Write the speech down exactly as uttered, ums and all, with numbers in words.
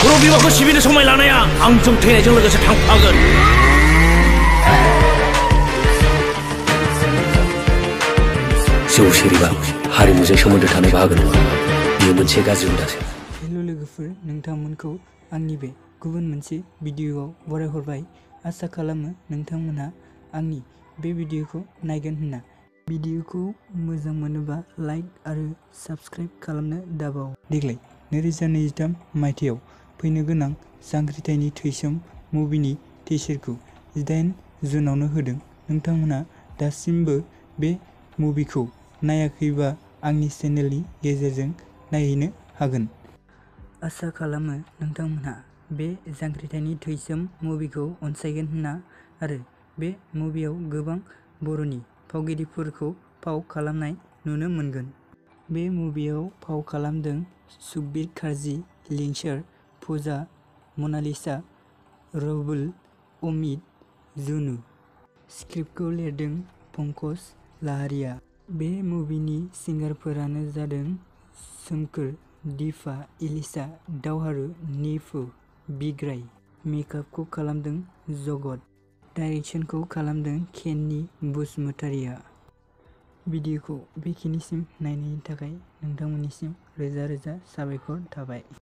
बर' बिमाखौ सिबिनो समाय लानाया आंजों थैनायजों लोगोसे थांफागोन। जौ सेरेबा हारिमुजों सोमोन्दो थानाय बाहागो नङा, बेयो मोनसे गाज्रि हुदासो। हेल' लोगोफोर, नोंथांमोनखौ आंनि बे गुबुन मोनसे भिडिअ'आव बरायहरबाय। आसा खालामो नोंथांमोनहा आंनि बे भिडिअ'खौ नायगोन होनना। भिडिअ'खौ मोजां मोनोबा लाइक आरो साबस्क्राइब खालामनो दाबाव। देग्लाय नैरोजा नैजिथाम मायथाइयाव फैनो गोनां जांख्रिथायनि थैसोम मुभिनि टिजारखौ जिदाइन जुनावनो होदों। नोंथांमोनहा दासिमबो बे मुभिखौ नायाखैबा आंनि चेनेलनि गेजेरजों नायहैनो हागोन। आसा खालामो नोंथांमोनहा बे जांख्रिथायनि थैसोम मुभिखौ अनसायगोन होनना आरो बे मुभियाव गोबां बर'नि फावगिरिफोरखौ फाव खालामनाय नुनो मोनगोन। बे मुभियाव फाव खालामदों सुकबिर कार्जि, लिंसार, फुजा, मनालिसा, रबुल, अमित, जुनु। स्क्रिप्टखौ लिरदों पंकज लाहारिया। बे मुभिनि सिंगारफोरानो जादों सोमखोर, दिपा, इलिसा, दावहारु, निफु, बिग्राय। मेकआपखौ खालामदों जगत। डाइरेक्सनखौ खालामदों केन्नि बसुमतारिया। भिडिअ'खौ बेखिनिसिम नायनायनि थाखाय नोंथांमोननिसिम रोजा रोजा साबायखर थाबाय।